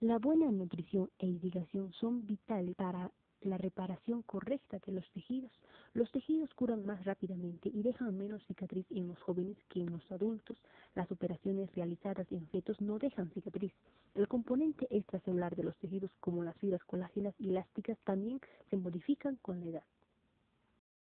La buena nutrición e irrigación son vitales para la reparación correcta de los tejidos. Los tejidos curan más rápidamente y dejan menos cicatriz en los jóvenes que en los adultos. Las operaciones realizadas en fetos no dejan cicatriz. El componente extracelular de los tejidos, como las fibras colágenas y elásticas, también se modifican con la edad.